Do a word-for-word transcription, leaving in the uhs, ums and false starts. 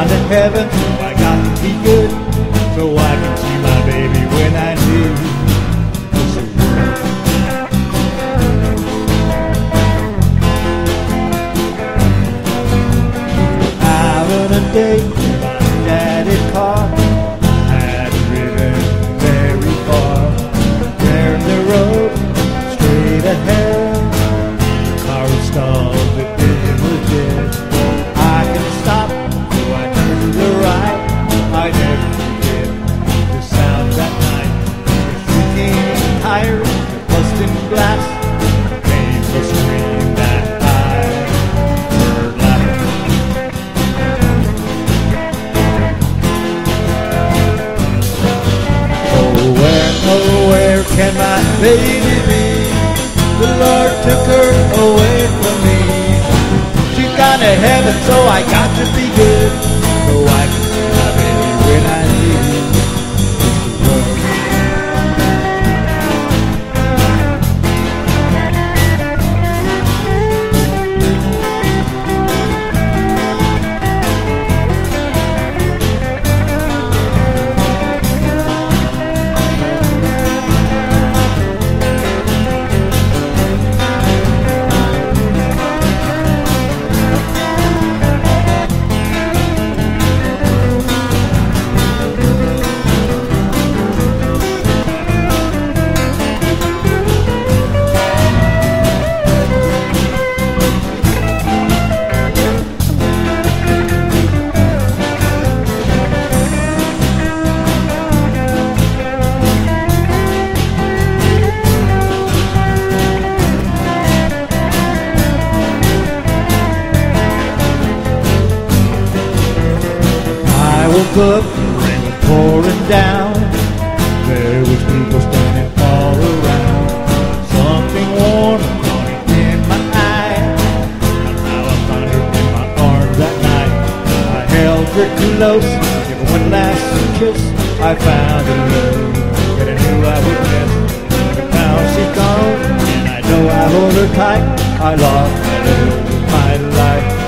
gone to heaven, so I got to be good, so I can see my baby when I do. Having a date in my daddy's car, had driven very far. There in the road, straight ahead, the car was stalled, the engine was dead. I can stop, so I turn to the right. I never forget the sounds that night. The shrieking tires, the busting glass, the painful scream that I heard last. Oh, where, oh, where can my baby be? The Lord took her away from me. She's gone to heaven, so I got to be good, so I can see my baby when I leave this world. Up, the rain was pouring down. There was people standing all around. Something warm and crawling in my eye. Somehow I found her in my arms that night. I held her close, gave her one last kiss. I found a love that I knew I would miss. But now she's gone, and I know I hold her tight. I lost my love, my life.